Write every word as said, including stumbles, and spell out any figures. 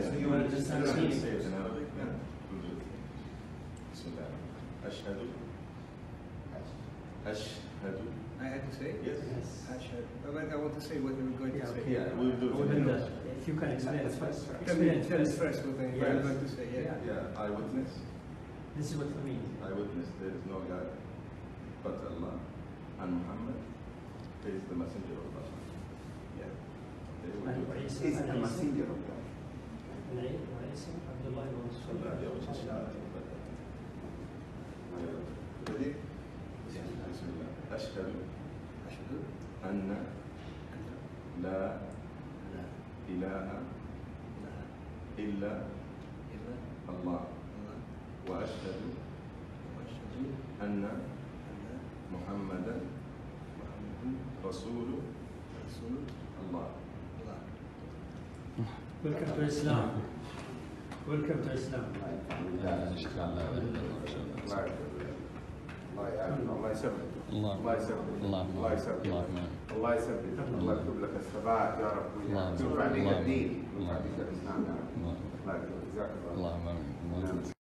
So you want to just have a say meeting? it in Arabic? Yeah. We'll do it. Bismillah. Ashhadu. Ashhadu. I had to say? Yes. Yes. Ashhadu. But I want to say what we're going to Yeah, say. okay. Yeah, we'll do it. Well, in then, English. uh, if you can explain it first. Tell Explain me, it tell us first. first what I'm Yes. going to say. Yeah. Yeah. Yeah, I witness. This is what we mean. I witness there is no God but Allah, and Muhammad is the messenger of Allah. Yeah. Okay, we'll do it. وعيسى Is the وعيسى- messenger of God. وعيسى عبد الله ورسوله. Allah, يا وجه الشهادة. Ready? Bismillah. أشهد أشهد أن أن لا لا إله إله إلا إلا الله الله وأشهد وأشهد أن أن محمدا محمدا رسول رسول الله. الله. Welcome to Islam. Welcome to Islam. الله يعافيك الله يثبت الله الله يثبت اللهم الله يثبت اللهم الله يثبت الله يكتب لك الثبات يا رب اللهم ويرفع بك اللهم الدين ويرفع اللهم بك الاسلام يا رب اللهم الله يكتب جزاك الله اللهم امين